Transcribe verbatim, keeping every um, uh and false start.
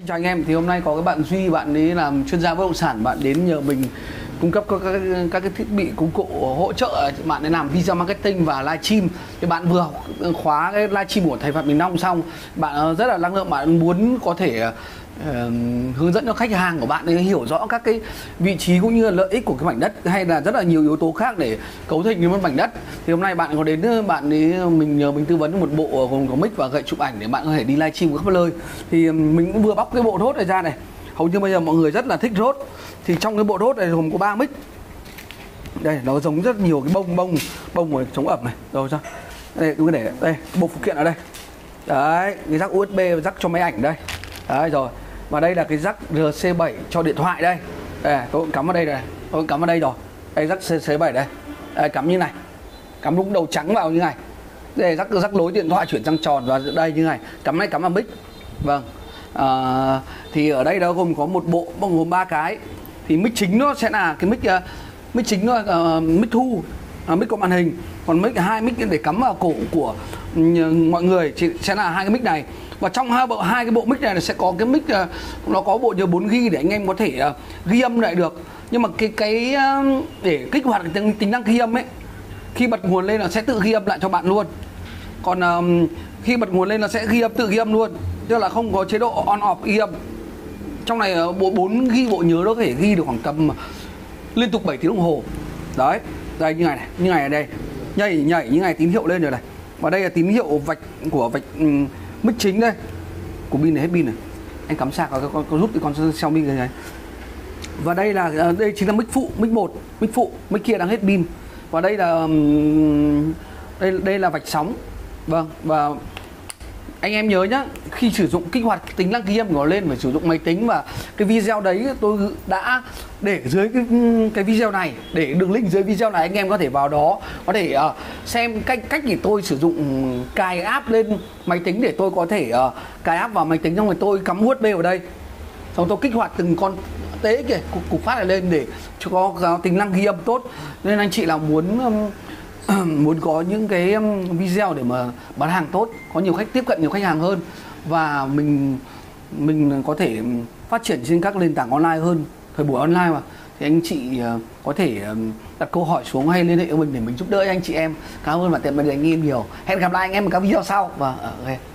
Chào anh em, thì hôm nay có cái bạn Duy, bạn ấy làm chuyên gia bất động sản, bạn đến nhờ mình cung cấp các, các, các cái thiết bị công cụ hỗ trợ bạn ấy làm video marketing và livestream. Thì bạn vừa học khóa cái livestream của thầy Phạm Đình Long xong, bạn rất là năng lượng, bạn muốn có thể uh, hướng dẫn cho khách hàng của bạn ấy hiểu rõ các cái vị trí cũng như là lợi ích của cái mảnh đất, hay là rất là nhiều yếu tố khác để cấu thành một mảnh đất. Thì hôm nay bạn có đến, bạn ấy mình nhờ mình tư vấn một bộ gồm có mic và gậy chụp ảnh để bạn có thể đi livestream khắp nơi. Thì mình cũng vừa bóc cái bộ rốt này ra này, hầu như bây giờ mọi người rất là thích rốt. Thì trong cái bộ rốt này gồm có ba mic. Đây nó giống rất nhiều cái bông bông bông rồi chống ẩm này rồi sao đây, cứ để đây bộ phụ kiện ở đây đấy, cái jack u ét bê, jack cho máy ảnh đây đấy rồi, và đây là cái jack rờ xê bảy cho điện thoại đây, đây tôi cũng cắm vào đây này, tôi cũng cắm vào đây rồi, đây jack rờ xê bảy đây, đây cắm như này, cắm đúng đầu trắng vào như này, đây jack jack nối điện thoại chuyển sang tròn và đây như này, cắm này cắm vào mic. Vâng, à, thì ở đây nó gồm có một bộ gồm ba cái. Thì mic chính nó sẽ là cái mic uh, mic chính nó uh, mic thu, uh, mic có màn hình, còn mic hai mic để cắm vào cổ của uh, mọi người chỉ sẽ là hai cái mic này. Và trong hai bộ hai cái bộ mic này sẽ có cái mic uh, nó có bộ nhớ bốn gi ga bai để anh em có thể uh, ghi âm lại được. Nhưng mà cái cái uh, để kích hoạt tính, tính năng ghi âm ấy, khi bật nguồn lên là sẽ tự ghi âm lại cho bạn luôn. Còn uh, khi bật nguồn lên là sẽ ghi âm, tự ghi âm luôn, tức là không có chế độ on off ghi âm. Trong này bộ bốn gi ga bai bộ nhớ nó có thể ghi được khoảng tầm liên tục bảy tiếng đồng hồ. Đấy, đây như này này, như này ở đây. Nhảy nhảy như này tín hiệu lên rồi này. Và đây là tín hiệu vạch của vạch um, mic chính đây. Của pin này hết pin này. Anh cắm sạc có, có, có giúp thì con Xiaomi cái này. Và đây là đây chính là mic phụ, mic một, mic phụ, mic kia đang hết pin. Và đây là um, đây đây là vạch sóng. Vâng, và anh em nhớ nhá, khi sử dụng kích hoạt tính năng ghi âm của nó lên phải sử dụng máy tính, và cái video đấy tôi đã để dưới cái, cái video này, để đường link dưới video này, anh em có thể vào đó có thể uh, xem cách cách để tôi sử dụng cài app lên máy tính, để tôi có thể uh, cài app vào máy tính, xong rồi tôi cắm u ét bê vào đây, xong tôi kích hoạt từng con tế kìa cục, cục phát này lên để cho có, có tính năng ghi âm tốt. Nên anh chị là muốn um, muốn có những cái video để mà bán hàng tốt, có nhiều khách tiếp cận nhiều khách hàng hơn, và mình mình có thể phát triển trên các nền tảng online hơn, thời buổi online mà, thì anh chị có thể đặt câu hỏi xuống hay liên hệ với mình để mình giúp đỡ anh chị em. Cảm ơn và tạm biệt anh em nhiều. Hẹn gặp lại anh em ở các video sau. Và okay.